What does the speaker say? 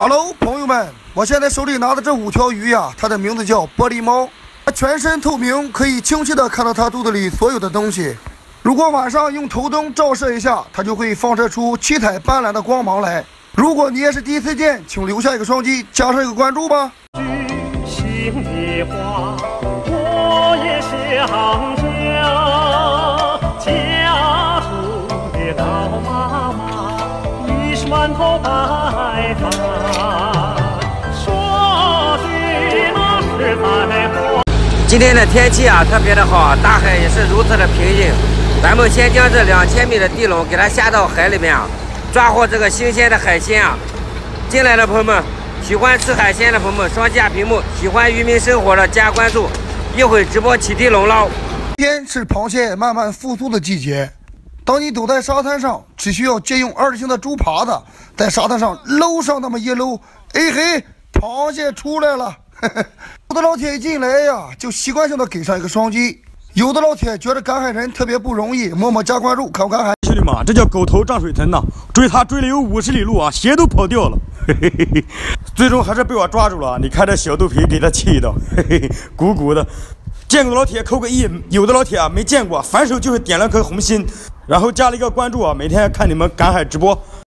Hello， 朋友们，我现在手里拿的这5条鱼呀，它的名字叫玻璃猫，它全身透明，可以清晰的看到它肚子里所有的东西。如果晚上用头灯照射一下，它就会放射出七彩斑斓的光芒来。如果你也是第一次见，请留下一个双击，加上一个关注吧。 心里话，我也想家，家中的老妈妈一时满头白发，说句那实在话。 今天的天气啊特别的好，大海也是如此的平静。咱们先将这2000米的地笼给它下到海里面啊，抓获这个新鲜的海鲜啊。进来的朋友们，喜欢吃海鲜的朋友们双击下屏幕，喜欢渔民生活的加关注。一会直播起地笼捞。 今天是螃蟹慢慢复苏的季节。当你走在沙滩上，只需要借用2型的竹耙子，在沙滩上搂上那么一搂，哎嘿，螃蟹出来了。有的老铁一进来呀，就习惯性的给上一个双击。有的老铁觉得赶海人特别不容易，默默加关注，看不看海？ 兄弟们，这叫狗头涨水豚呐！追他追了有50里路啊，鞋都跑掉了。嘿嘿嘿，最终还是被我抓住了。你看这小肚皮给他气的，嘿嘿，鼓鼓的。见过的老铁扣个1，有的老铁啊没见过，反手就是点了颗红心，然后加了一个关注啊，每天看你们赶海直播。